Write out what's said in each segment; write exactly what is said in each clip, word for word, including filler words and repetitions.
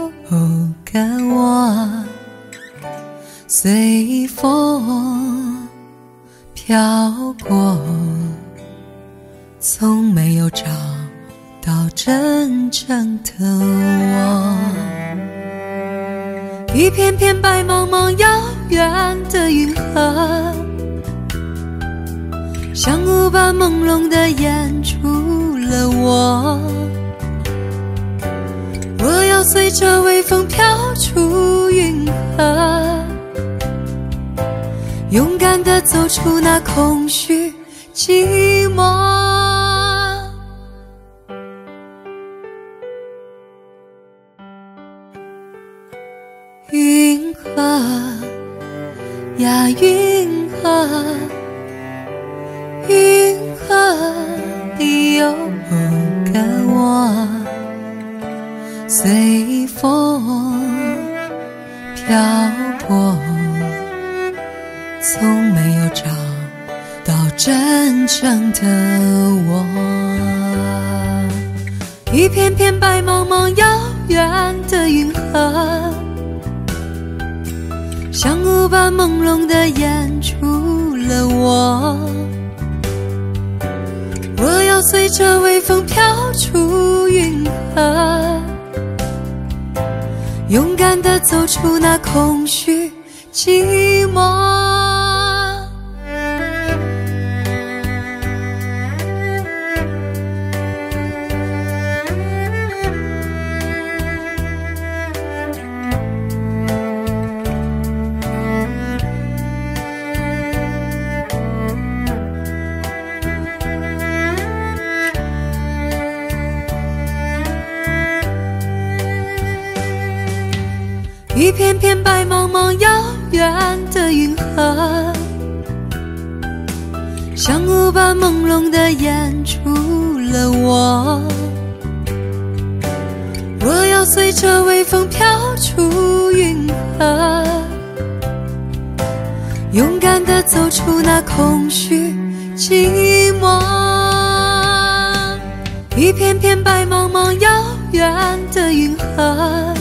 跟我随风飘过，从没有找到真正的我。一片片白茫茫遥远的银河，像雾般朦胧地掩住了我。我要随着微风飘出云河，勇敢地走出那空虚寂寞。云河呀云河，云河里有个我，随风飘过，从没有找到真正的我。一片片白茫茫遥远的银河，像雾般朦胧地掩住了我。我要随着微风飘出云河，勇敢地走出那空虚寂寞。一片片白茫茫遥远的银河，像雾般朦胧地掩住了我。我要随着微风飘出云河，勇敢地走出那空虚寂寞。一片片白茫茫遥远的银河，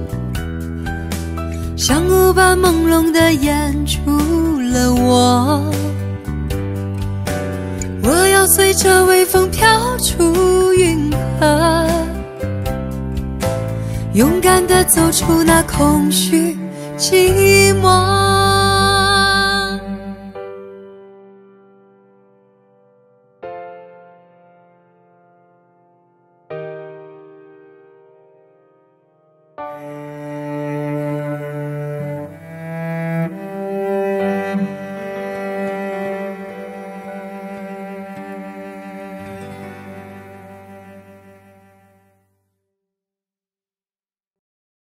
像雾般朦胧地掩住了我。我要随着微风飘出云河，勇敢地走出那空虚寂寞。